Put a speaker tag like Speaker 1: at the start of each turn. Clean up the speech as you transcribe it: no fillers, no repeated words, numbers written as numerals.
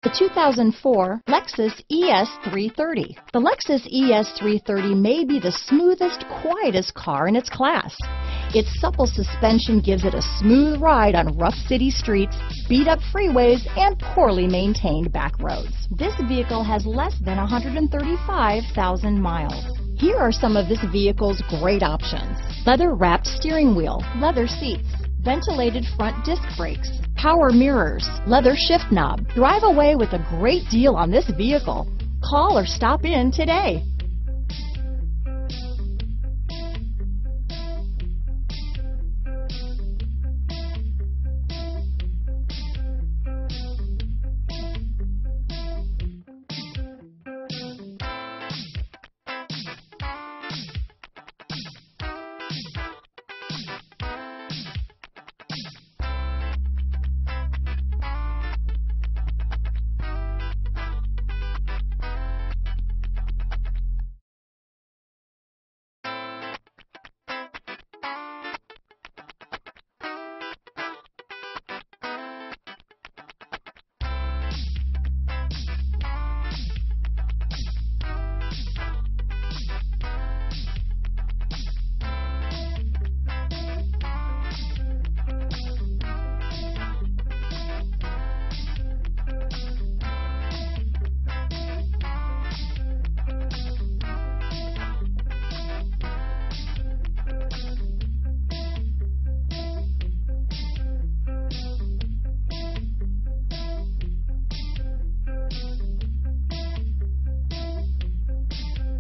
Speaker 1: The 2004 Lexus ES 330. The Lexus ES 330 may be the smoothest, quietest car in its class. Its supple suspension gives it a smooth ride on rough city streets, beat-up freeways, and poorly maintained back roads. This vehicle has less than 135,000 miles. Here are some of this vehicle's great options: leather-wrapped steering wheel, leather seats, ventilated front disc brakes, power mirrors, leather shift knob. Drive away with a great deal on this vehicle. Call or stop in today.